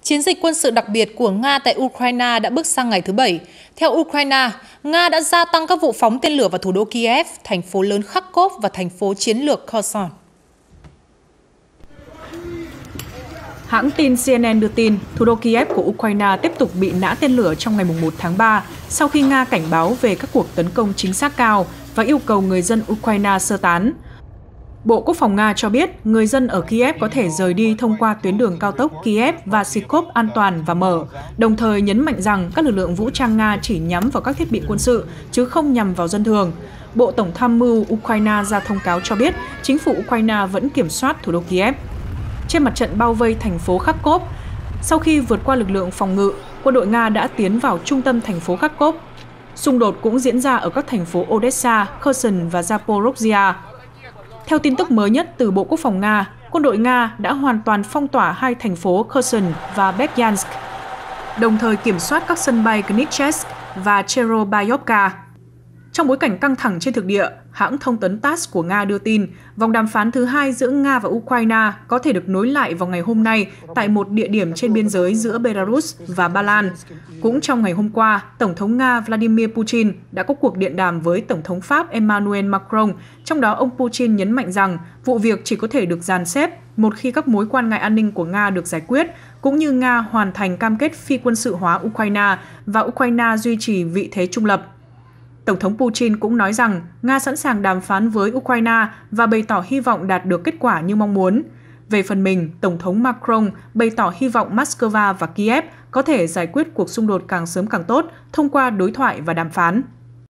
Chiến dịch quân sự đặc biệt của Nga tại Ukraine đã bước sang ngày thứ 7. Theo Ukraine, Nga đã gia tăng các vụ phóng tên lửa vào thủ đô Kiev, thành phố lớn Kharkov và thành phố chiến lược Kherson. Hãng tin CNN đưa tin, thủ đô Kiev của Ukraine tiếp tục bị nã tên lửa trong ngày 1 tháng 3, sau khi Nga cảnh báo về các cuộc tấn công chính xác cao và yêu cầu người dân Ukraine sơ tán. Bộ Quốc phòng Nga cho biết người dân ở Kiev có thể rời đi thông qua tuyến đường cao tốc Kiev và Sikov an toàn và mở, đồng thời nhấn mạnh rằng các lực lượng vũ trang Nga chỉ nhắm vào các thiết bị quân sự, chứ không nhằm vào dân thường. Bộ Tổng tham mưu Ukraine ra thông cáo cho biết chính phủ Ukraine vẫn kiểm soát thủ đô Kiev. Trên mặt trận bao vây thành phố Kharkov, sau khi vượt qua lực lượng phòng ngự, quân đội Nga đã tiến vào trung tâm thành phố Kharkov. Xung đột cũng diễn ra ở các thành phố Odessa, Kherson và Zaporozhye. Theo tin tức mới nhất từ Bộ Quốc phòng Nga, quân đội Nga đã hoàn toàn phong tỏa hai thành phố Kherson và Berdyansk, đồng thời kiểm soát các sân bay Knivtsesk và Cherebayovka. Trong bối cảnh căng thẳng trên thực địa, hãng thông tấn TASS của Nga đưa tin vòng đàm phán thứ hai giữa Nga và Ukraine có thể được nối lại vào ngày hôm nay tại một địa điểm trên biên giới giữa Belarus và Ba Lan. Cũng trong ngày hôm qua, Tổng thống Nga Vladimir Putin đã có cuộc điện đàm với Tổng thống Pháp Emmanuel Macron, trong đó ông Putin nhấn mạnh rằng vụ việc chỉ có thể được dàn xếp một khi các mối quan ngại an ninh của Nga được giải quyết, cũng như Nga hoàn thành cam kết phi quân sự hóa Ukraine và Ukraine duy trì vị thế trung lập. Tổng thống Putin cũng nói rằng Nga sẵn sàng đàm phán với Ukraine và bày tỏ hy vọng đạt được kết quả như mong muốn. Về phần mình, Tổng thống Macron bày tỏ hy vọng Moscow và Kiev có thể giải quyết cuộc xung đột càng sớm càng tốt thông qua đối thoại và đàm phán.